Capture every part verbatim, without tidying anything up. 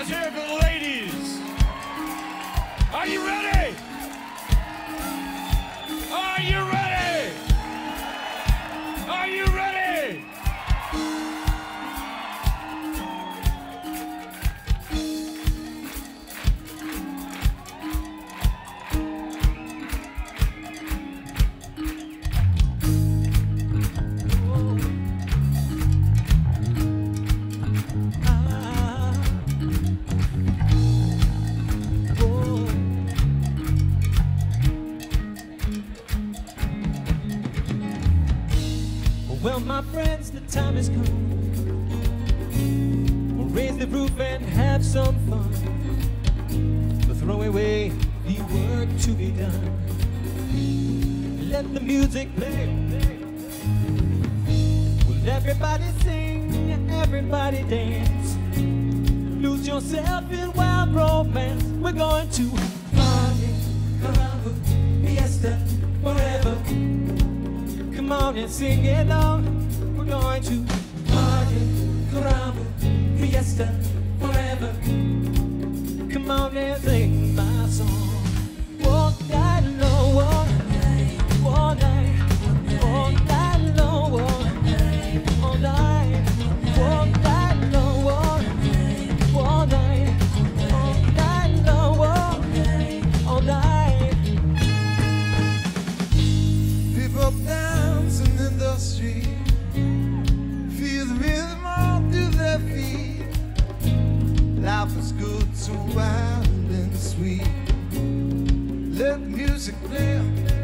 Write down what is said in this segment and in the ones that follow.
Let's hear it for the ladies. Are you ready? Are you ready? Are you ready? Well, my friends, the time has come. We'll raise the roof and have some fun. We'll throw away the work to be done. Let the music play. Will everybody sing, everybody dance? Lose yourself in wild romance. We're going to party, caramba, fiesta, forever. Come on and sing it along. We're going to party, caramba, fiesta, forever. Come on and sing my song. All night long, all night, all night, all night long, all night, all night, all night long, all night, all night, all night long, all night. People dancing in the street, feel the rhythm all through their feet. Life is good, so wild and sweet. Let the music play.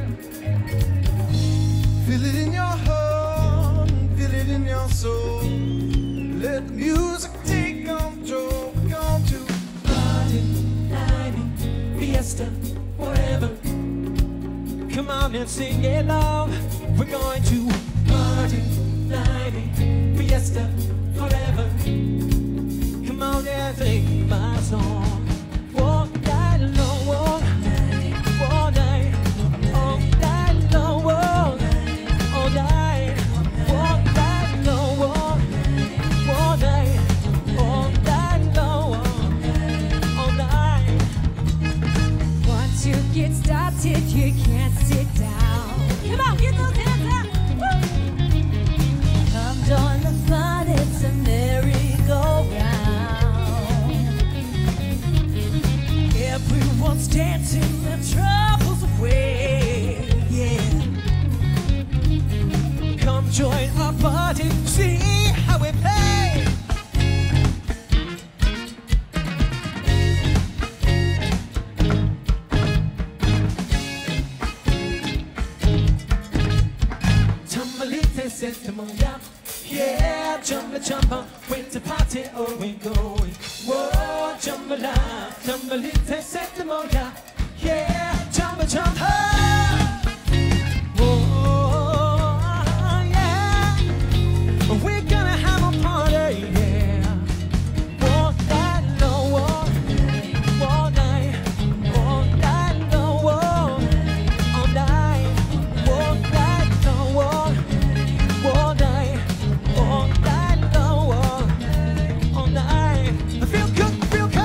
Feel it in your heart, feel it in your soul. Let the music take control. We're going to Party, nighty, fiesta, forever. Come on and sing it along. We're going to party, nighty, fiesta, forever. Come on and sing my song. All night long, all night, all night, all night long, all night, all night, all night long, all night, all night long, all night. Once you get started, you can't sit down. Come on, get those hands up. Woo! Come join the fun, it's a merry-go-round. Everyone's dancing their troubles away. Yeah. Come join our party, see how we play. Tumbalite sentimental, yeah, jump jump, went to party, oh we going. Whoa, jumbala, tumbalite sentimental, yeah, jump jump, whoa, yeah, we're gonna have a party, yeah. All night long, all night, all night long, all night, all night long, all night, all night long, all night. Feel good, feel good.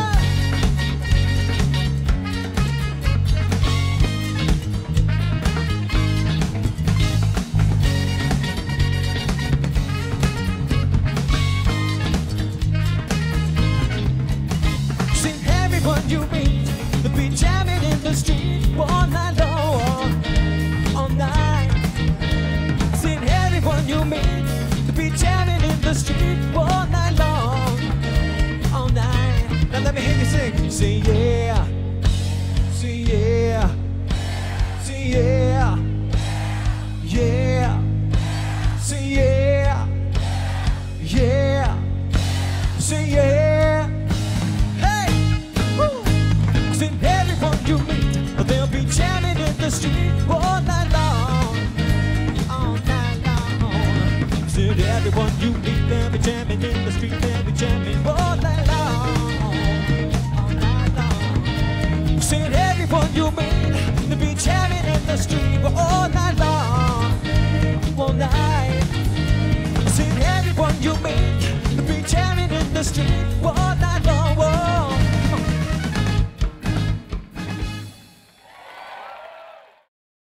Sing everyone you meet, the beat jamming in the street, all night long, all night. Sing everyone you meet, the beat jamming in the street, all night long, all night. Now let me hear you sing. Say yeah, say yeah, say yeah, yeah, say yeah, yeah, say yeah. Hey, woo. Sing everyone you meet, they'll be jamming in the street all night long, all night long. Sing everyone you meet, they'll be jamming in the street, they'll be jamming all night long, all night long. Sing everyone you meet, they'll be jamming in the street all night long, all night. Sing everyone you meet, they'll be jamming in the street